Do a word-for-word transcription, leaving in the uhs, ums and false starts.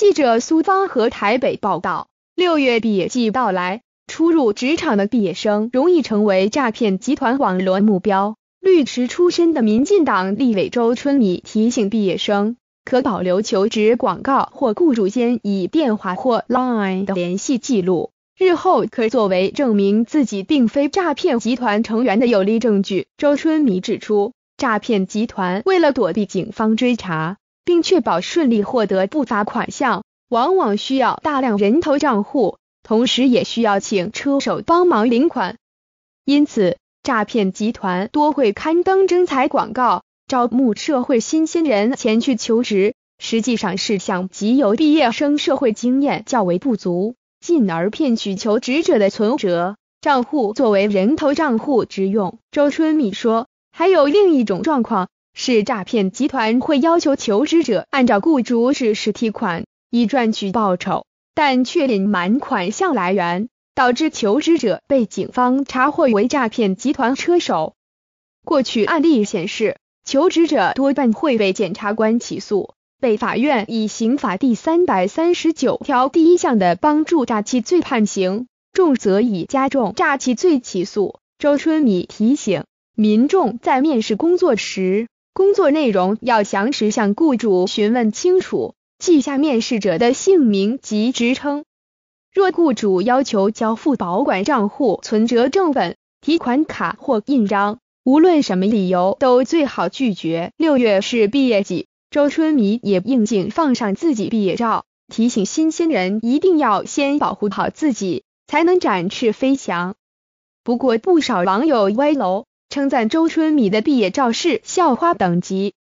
记者苏芳和台北报道，六月毕业季到来，初入职场的毕业生容易成为诈骗集团网络目标。律师出身的民进党立委周春米提醒毕业生，可保留求职广告或雇主间以电话或 Line 的联系记录，日后可作为证明自己并非诈骗集团成员的有力证据。周春米指出，诈骗集团为了躲避警方追查，并确保顺利获得不法款项，往往需要大量人头账户，同时也需要请车手帮忙领款。因此，诈骗集团多会刊登征才广告，招募社会新鲜人前去求职，实际上是向极有毕业生社会经验较为不足，进而骗取求职者的存折、账户作为人头账户之用。周春米说，还有另一种状况是诈骗集团会要求求职者按照雇主指示提款，以赚取报酬，但却隐瞒款项来源，导致求职者被警方查获为诈骗集团车手。过去案例显示，求职者多半会被检察官起诉，被法院以刑法第三百三十九条第一项的帮助诈欺罪判刑，重则以加重诈欺罪起诉。周春米提醒民众在面试工作时，工作内容要详实向雇主询问清楚，记下面试者的姓名及职称。若雇主要求交付保管账户存折正本、提款卡或印章，无论什么理由都最好拒绝。六月是毕业季，周春米也应景放上自己毕业照，提醒新鲜人一定要先保护好自己，才能展翅飞翔。不过不少网友歪楼，称赞周春米的毕业照是校花等级，